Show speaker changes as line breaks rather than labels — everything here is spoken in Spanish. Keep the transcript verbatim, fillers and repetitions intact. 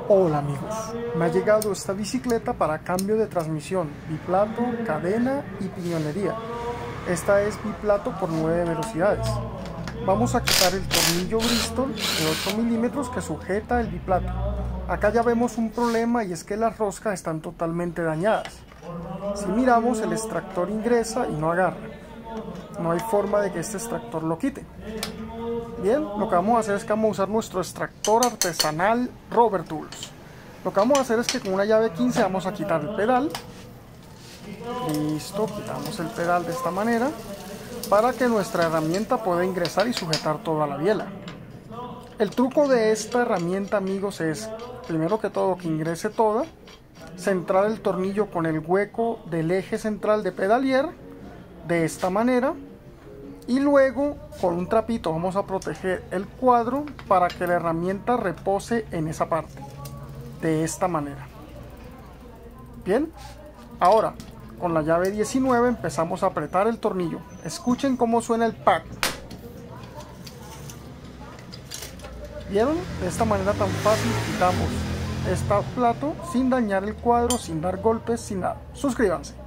Hola amigos, me ha llegado esta bicicleta para cambio de transmisión, biplato, cadena y piñonería. Esta es biplato por nueve velocidades. Vamos a quitar el tornillo Bristol de ocho milímetros que sujeta el biplato. Acá ya vemos un problema y es que las roscas están totalmente dañadas. Si miramos, el extractor ingresa y no agarra. No hay forma de que este extractor lo quite. Bien, lo que vamos a hacer es que vamos a usar nuestro extractor artesanal Robert Tools. Lo que vamos a hacer es que con una llave quince vamos a quitar el pedal. Listo, quitamos el pedal de esta manera para que nuestra herramienta pueda ingresar y sujetar toda la biela. El truco de esta herramienta, amigos, es primero que todo que ingrese toda, centrar el tornillo con el hueco del eje central de pedalier de esta manera. Y luego con un trapito vamos a proteger el cuadro para que la herramienta repose en esa parte, de esta manera. Bien, ahora con la llave diecinueve empezamos a apretar el tornillo. Escuchen cómo suena el pack. ¿Vieron? De esta manera tan fácil quitamos este plato sin dañar el cuadro, sin dar golpes, sin nada. Suscríbanse.